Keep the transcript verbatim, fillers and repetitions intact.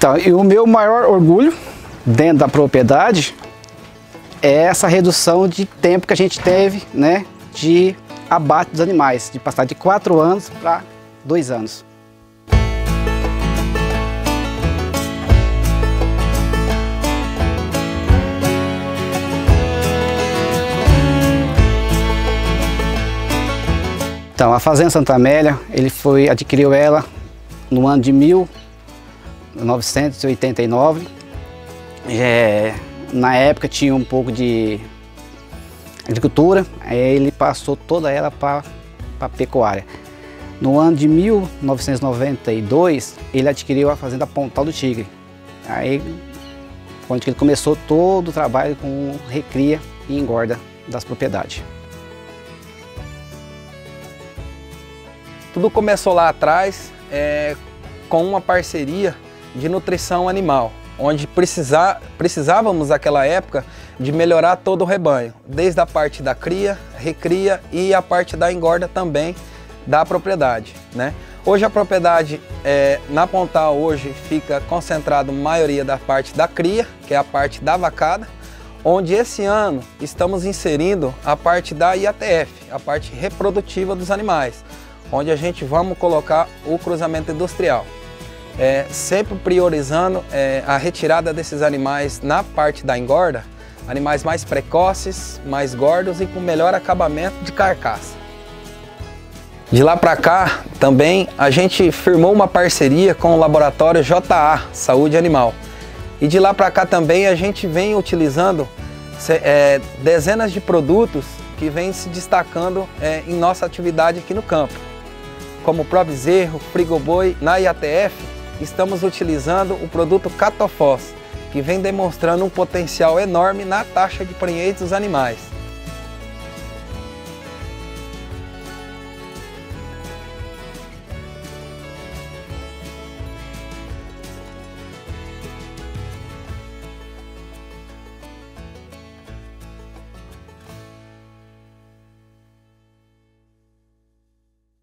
Então, e o meu maior orgulho dentro da propriedade é essa redução de tempo que a gente teve, né, de abate dos animais, de passar de quatro anos para dois anos. Então, a Fazenda Santa Amélia, ele foi, adquiriu ela no ano de mil novecentos e oitenta e nove. É, na época tinha um pouco de agricultura, aí ele passou toda ela para a pecuária. No ano de mil novecentos e noventa e dois, ele adquiriu a Fazenda Pontal do Tigre. Aí, onde ele começou todo o trabalho com recria e engorda das propriedades. Tudo começou lá atrás é, com uma parceria de nutrição animal, onde precisar, precisávamos naquela época de melhorar todo o rebanho, desde a parte da cria, recria e a parte da engorda também da propriedade, né? Hoje a propriedade é, na Pontal hoje fica concentrado a maioria da parte da cria, que é a parte da vacada, onde esse ano estamos inserindo a parte da I A T F, a parte reprodutiva dos animais, onde a gente vamos colocar o cruzamento industrial, é, sempre priorizando é, a retirada desses animais na parte da engorda, animais mais precoces, mais gordos e com melhor acabamento de carcaça. De lá para cá, também a gente firmou uma parceria com o laboratório J A, Saúde Animal. E de lá para cá também a gente vem utilizando é, dezenas de produtos que vêm se destacando é, em nossa atividade aqui no campo. Como o Pro-Bezerro, Frigoboi, na I A T F, estamos utilizando o produto Catofós, que vem demonstrando um potencial enorme na taxa de prenhez dos animais.